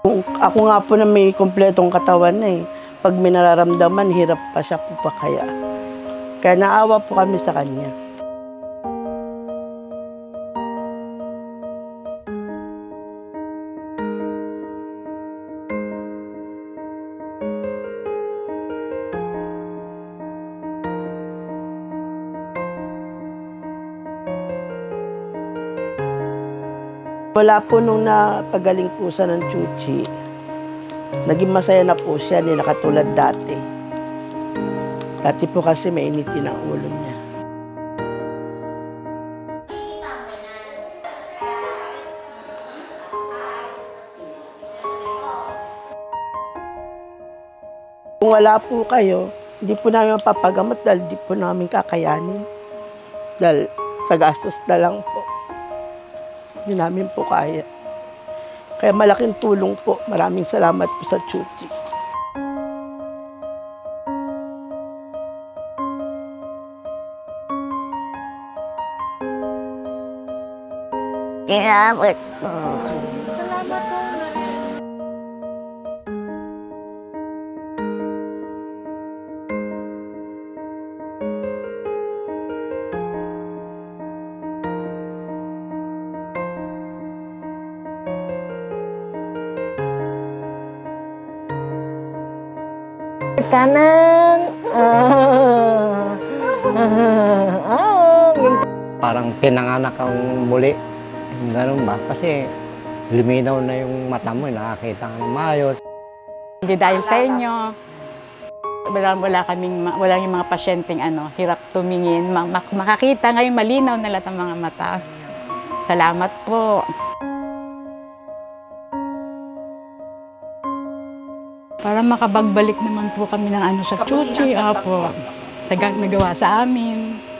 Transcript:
Ako nga po na may kumpletong katawan na eh. Pag may nararamdaman, hirap pa siya po pa kaya. Kaya naawa po kami sa kanya. Wala po nung napagaling po siya ng Chuchi. Naging masaya na po siya, hindi na katulad dati. Dati po kasi mainitin ang ulo niya. Kung wala po kayo, hindi po namin mapapagamot dahil hindi po namin kakayanin. Dahil sa gastos na lang po. Hindi namin po kaya. Kaya malaking tulong po. Maraming salamat po sa Chuchi. Salamat po. Salamat po. Kanan. Parang pinanganak ang muli. Ganun ba? Kasi luminaw na yung mata mo, nakakita ka ng maayos. Hindi dahil sa inyo. Wala yung mga pasyenteng hirap tumingin. Makakita ngayon malinaw na lahat ng mga mata. Salamat po. Para makabagbalik naman po kami ng sa Chuchi, po. Sa nagawa sa amin.